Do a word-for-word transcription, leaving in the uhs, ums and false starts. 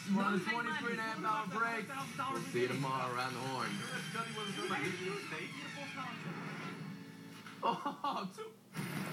We're on a twenty-three and a half hour break. We'll see you tomorrow around the horn. Oh, two.